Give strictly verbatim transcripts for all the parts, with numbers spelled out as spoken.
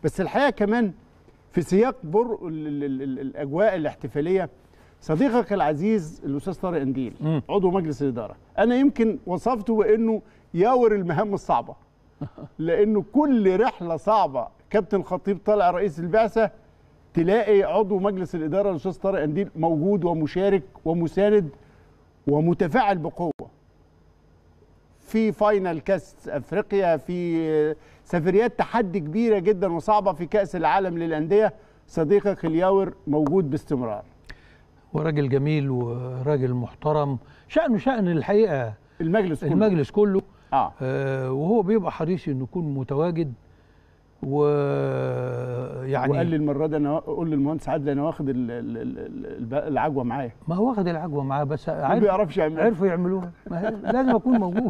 بس الحقيقه كمان في سياق برء الاجواء الاحتفاليه، صديقك العزيز الاستاذ طارق قنديل عضو مجلس الاداره، انا يمكن وصفته بانه ياور المهام الصعبه، لانه كل رحله صعبه كابتن خطيب طالع رئيس البعثه تلاقي عضو مجلس الاداره الاستاذ طارق قنديل موجود ومشارك ومساند ومتفاعل بقوه. في فاينل كاس افريقيا، في سفريات تحدي كبيره جدا وصعبه في كاس العالم للانديه، صديقك الياور موجود باستمرار. وراجل جميل وراجل محترم، شأنه شأن الحقيقه المجلس كله المجلس كله آه. آه وهو بيبقى حريص انه يكون متواجد. ويعني وقال لي المره دي انا قول للمهندس عادل انا واخد العجوه معايا. ما هو واخد العجوه معاه بس ما بيعرفش يعملها، عرفوا يعملوها، لازم اكون موجود.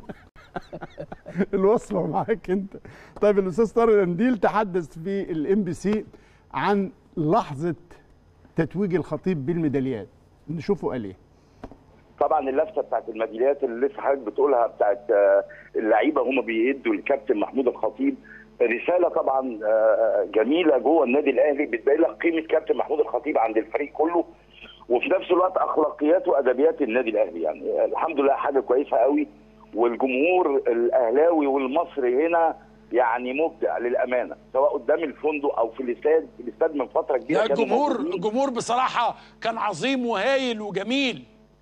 الوصفه معاك انت. طيب الاستاذ طارق قنديل تحدث في الام بي سي عن لحظه تتويج الخطيب بالميداليات، نشوفه قال ايه. طبعا اللفته بتاعت الميداليات اللي لسه حضرتك بتقولها بتاعت اللعيبه هم بيدوا للكابتن محمود الخطيب رساله طبعا جميله جوه النادي الاهلي، بتبين لك قيمه كابتن محمود الخطيب عند الفريق كله، وفي نفس الوقت اخلاقيات وادبيات النادي الاهلي. يعني الحمد لله حاجه كويسه قوي، والجمهور الاهلاوي والمصري هنا يعني مبدع للامانه، سواء قدام الفندق او في الاستاد. الاستاد من فتره كبيره كان الجمهور الجمهور بصراحه كان عظيم وهايل وجميل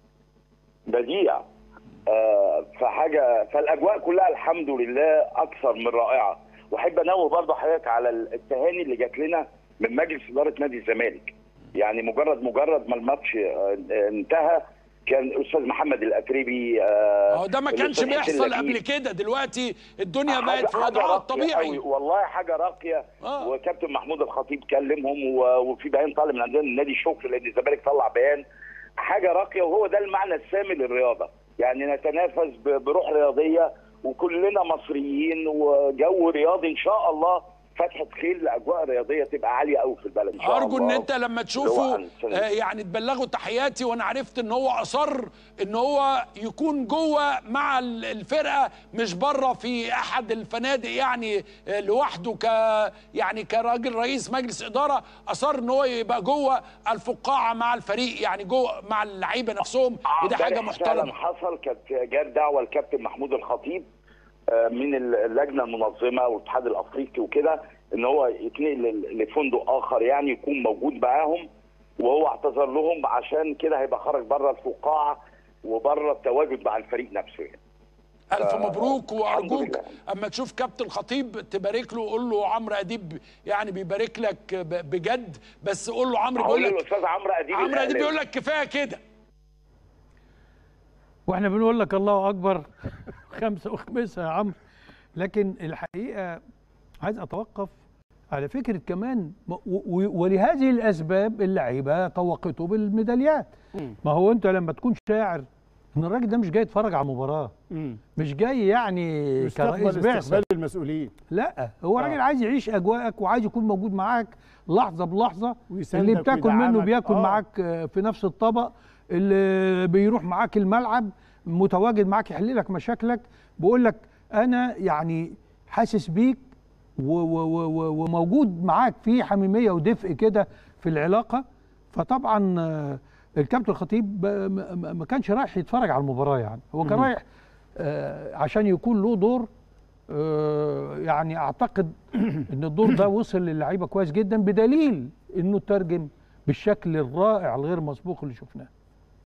بديع. آه فحاجه فالاجواء كلها الحمد لله اكثر من رائعه. واحب انوه برضه حضرتك على التهاني اللي جات لنا من مجلس اداره نادي الزمالك. يعني مجرد مجرد ما الماتش انتهى كان الاستاذ محمد الاتريبي اه ده ما كانش بيحصل قبل كده، دلوقتي الدنيا بقت في وضعها الطبيعي. والله حاجه راقيه. آه. وكابتن محمود الخطيب كلمهم وفي بيان طالع من عندنا النادي شكر لان الزمالك طلع بيان. حاجه راقيه، وهو ده المعنى السامي للرياضه، يعني نتنافس بروح رياضيه وكلنا مصريين وجو رياضي ان شاء الله، فتحه خير لاجواء رياضيه تبقى عاليه قوي في البلد ان شاء الله. ارجو الله. ان انت لما تشوفه آه يعني تبلغوا تحياتي، وانا عرفت ان هو اصر ان هو يكون جوه مع الفرقه مش بره في احد الفنادق، يعني آه لوحده ك يعني كراجل رئيس مجلس اداره اصر ان هو يبقى جوه الفقاعه مع الفريق، يعني جوه مع اللعيبه نفسهم، ودي حاجه محترمه. حصل كانت جات دعوه للكابتن محمود الخطيب من اللجنه المنظمه والاتحاد الافريقي وكده ان هو يتنقل لفندق اخر يعني يكون موجود معاهم، وهو اعتذر لهم عشان كده هيبقى خرج بره الفقاعه وبره التواجد مع الفريق نفسه يعني. الف مبروك، وارجوك اما تشوف كابتن خطيب تبارك له، قول له عمرو اديب يعني بيبارك لك بجد، بس قول له عمرو بيقول لك الاستاذ عمرو اديب عمرو اديب بيقول لك كفايه كده، واحنا بنقول لك الله اكبر خمسه وخمسه يا عمرو. لكن الحقيقه عايز اتوقف على فكره كمان، ولهذه الاسباب اللعيبه طوقته بالميداليات. ما هو انت لما تكون شاعر ان الراجل ده مش جاي يتفرج على المباراه، مش جاي يعني كرئيس بعثه المسؤولين، لا هو راجل عايز يعيش اجواءك وعايز يكون موجود معاك لحظه بلحظه، اللي بتاكل منه بياكل آه. معاك في نفس الطبق، اللي بيروح معاك الملعب متواجد معاك يحل لك مشاكلك، بيقول لك انا يعني حاسس بيك وموجود معاك في حميميه ودفء كده في العلاقه. فطبعا الكابتن الخطيب ما كانش رايح يتفرج على المباراه، يعني هو كان رايح عشان يكون له دور. يعني اعتقد ان الدور ده وصل للعيبه كويس جدا، بدليل انه ترجم بالشكل الرائع الغير مسبوق اللي شفناه.